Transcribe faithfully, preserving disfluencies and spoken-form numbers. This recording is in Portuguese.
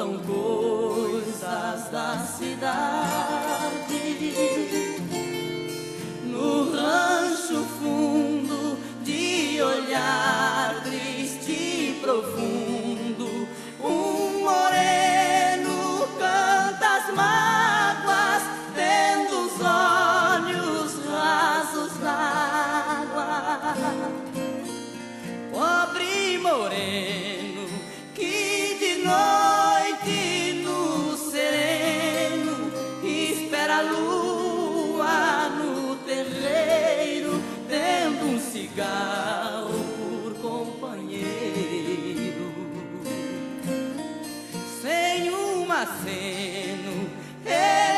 contam coisas da cidade. No rancho fundo, de olhar triste e profundo, um moreno canta as mágoas, tendo os olhos rasos d'água. Pobre moreno, que de noite no sereno espera a lua no terreiro, tendo um cigarro por companheiro. Sem um aceno, ele